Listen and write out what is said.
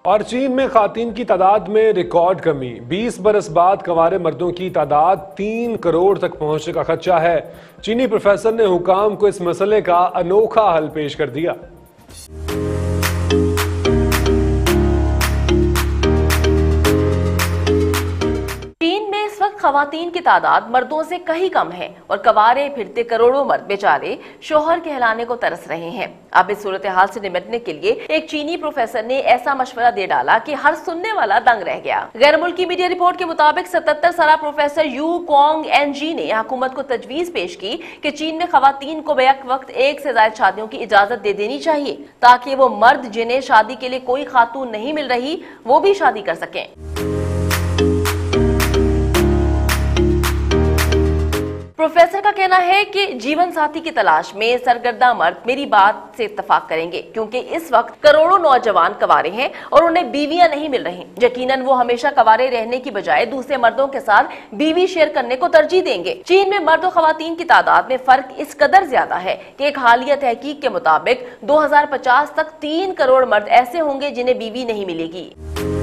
और चीन में खातीन की तादाद में रिकॉर्ड कमी। 20 बरस बाद कंवारे मर्दों की तादाद 3 करोड़ तक पहुंचने का खदशा है। चीनी प्रोफेसर ने हुकाम को इस मसले का अनोखा हल पेश कर दिया। खवातीन की तादाद मर्दों से कहीं कम है और कवारे फिरते करोड़ों मर्द बेचारे शोहर कहलाने को तरस रहे हैं। अब इस सूरत हाल से निपटने के लिए एक चीनी प्रोफेसर ने ऐसा मशवरा दे डाला कि हर सुनने वाला दंग रह गया। गैर मुल्की मीडिया रिपोर्ट के मुताबिक 77 साला प्रोफेसर यू कॉन्ग एनजी ने हुकूमत को तजवीज पेश की कि चीन में खवातीन को बैक वक्त एक से ज्यादा शादियों की इजाजत दे देनी चाहिए ताकि वो मर्द जिन्हें शादी के लिए कोई खातून नहीं मिल रही वो भी शादी कर सकें। प्रोफेसर का कहना है कि जीवन साथी की तलाश में सरगर्दा मर्द मेरी बात से इत्तफाक करेंगे क्योंकि इस वक्त करोड़ों नौजवान कवारे हैं और उन्हें बीवियां नहीं मिल रही। यकीनन वो हमेशा कवारे रहने की बजाय दूसरे मर्दों के साथ बीवी शेयर करने को तरजीह देंगे। चीन में मर्द और खवातीन की तादाद में फर्क इस कदर ज्यादा है कि एक हालिया तहकीक के मुताबिक 2050 तक 3 करोड़ मर्द ऐसे होंगे जिन्हें बीवी नहीं मिलेगी।